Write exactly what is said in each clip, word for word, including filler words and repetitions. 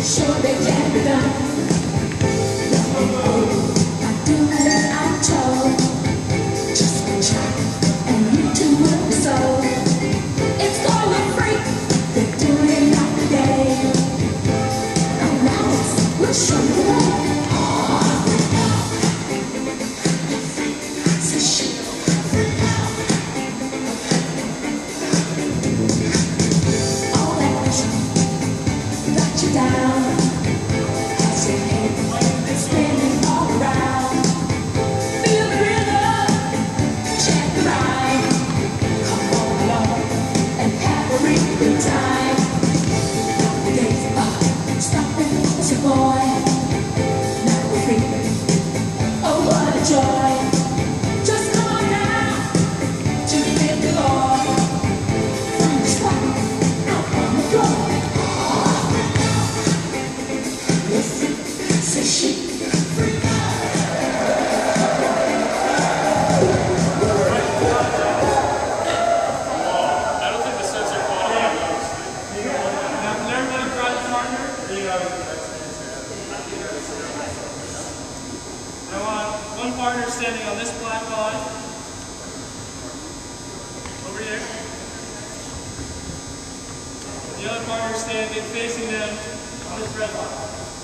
Sure they can be done. I do what I'm told. Just one try, and you two will be sold. It's going free. They're doing it every day. And now we'll show you the way. So she all that pressure got you down. Spinning all around. Feel the rhythm, check the rhyme. Come on along and have a really good time. The days are stopping, it's your boy. Now we're free. Oh, what a joy. Just come on now to feel the Lord. From the spot out on the floor. So she I want one partner standing on this black line. Over here. The other partner standing facing them on this red line.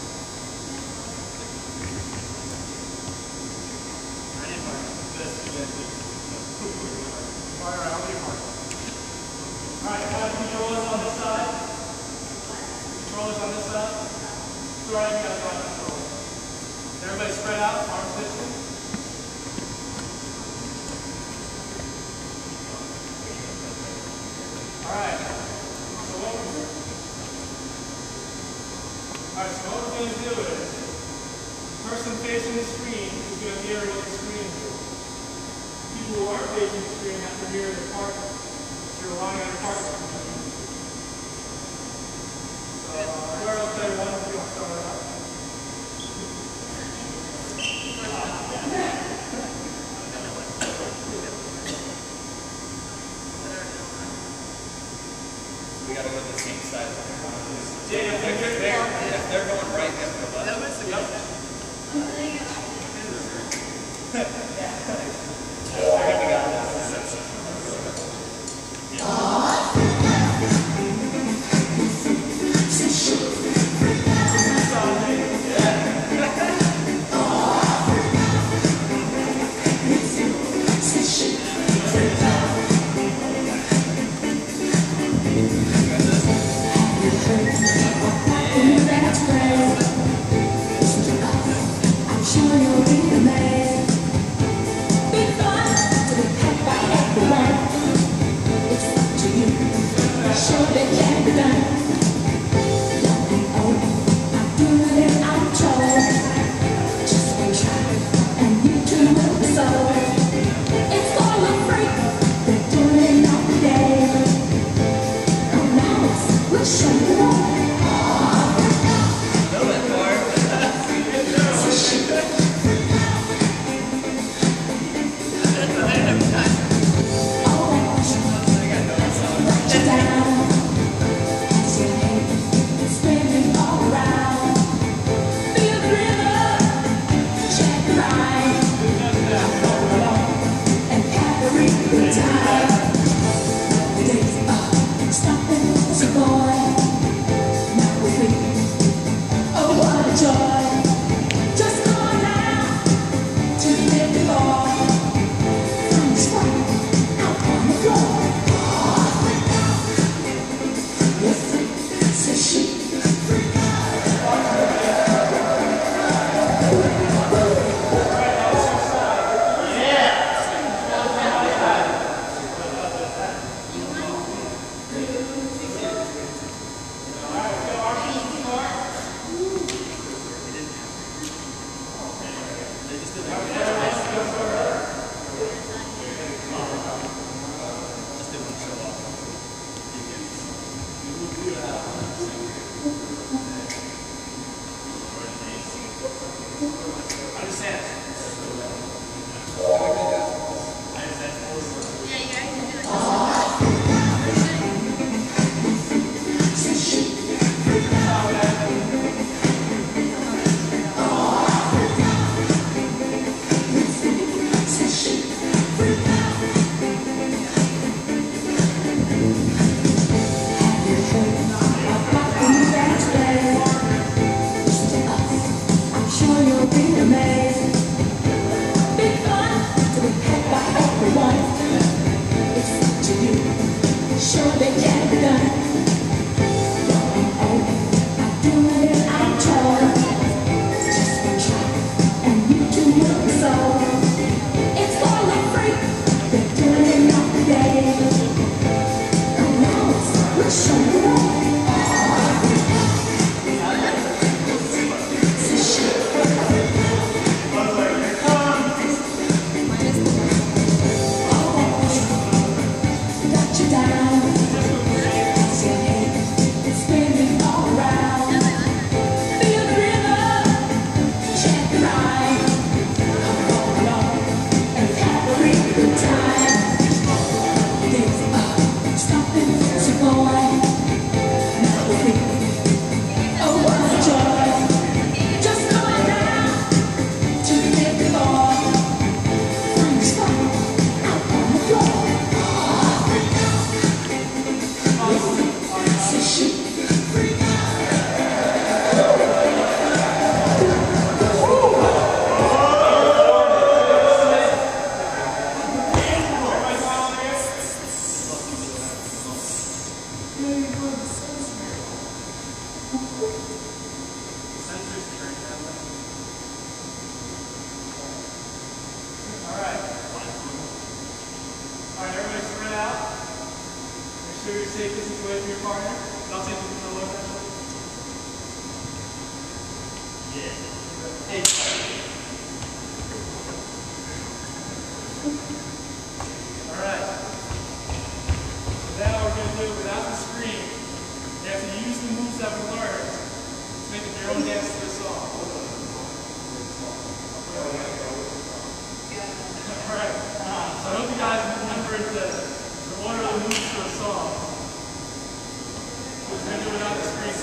Ready, partner? This. Partner, how many partners? Alright, come on, controllers on this side. Controllers on this side. It's alright, you guys got control. Everybody spread out, arms lifted. Alright. So what we're Alright, so what we're going to do is the person facing the screen is going to mirror what the screen is doing. People who aren't facing the screen have to mirror their partner. So you're relying on your partner. So where else play one if you want to start it up? We gotta go to the same side. Yeah, yeah, If they're, they're, if they're going right, they have to go left. I think we got this. Sure they can be done. Don't be old. I'm doing it, I'm told. Just one try, and you two will be sold. It's all free. They're doing it every day. Come now, we'll show you the way. safe distance away from your partner. And I'll take you from the lower end. Yeah. Hey. Alright. So now we're going to do it without the screen. You have to use the moves that we learned to make up your own dance to the song. Alright. So I hope you guys remembered the, the order of the moves to the song. We're going to do it without the screen.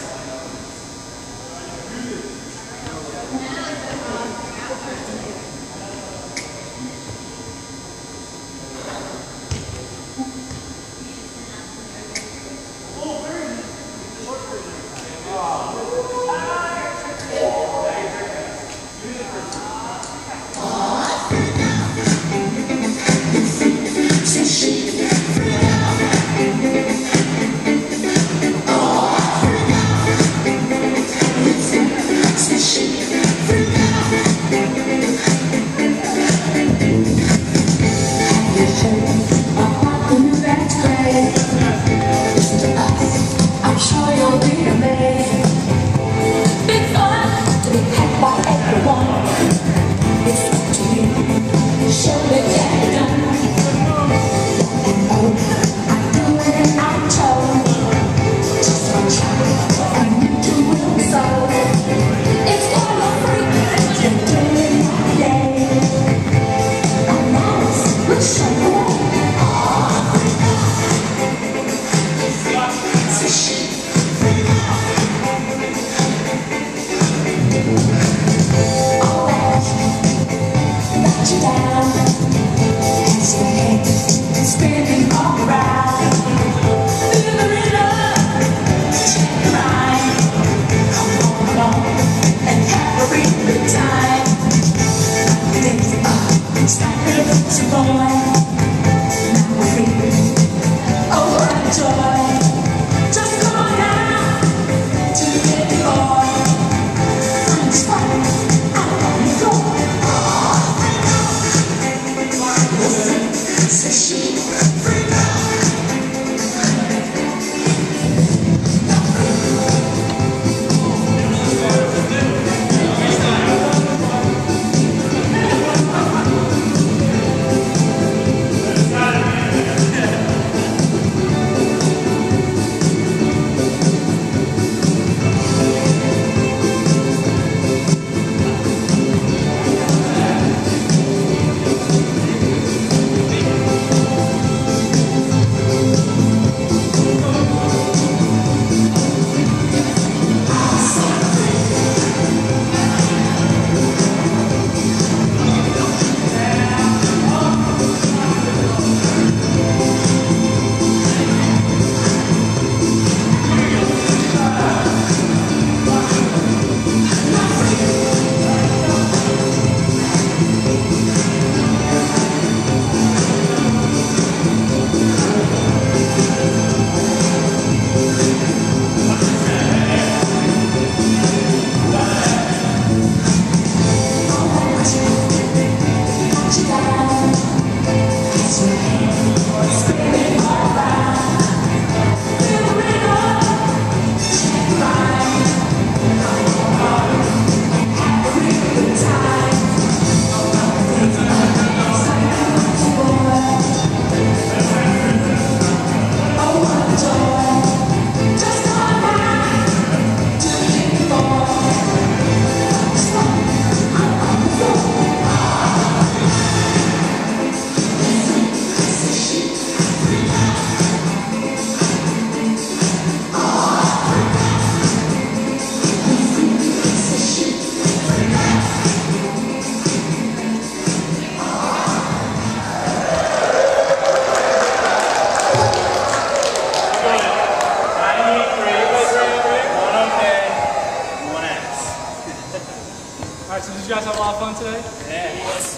Alright, so did you guys have a lot of fun today? Yeah.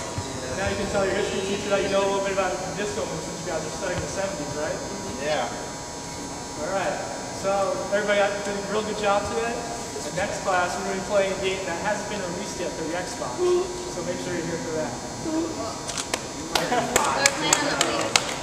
Now you can tell your history teacher that you know a little bit about disco moves since you guys are studying the seventies, right? Yeah. Alright, so everybody did a real good job today. The next class, we're going to be playing a game that hasn't been released yet for the Xbox. So make sure you're here for that. They're playing on the Wii.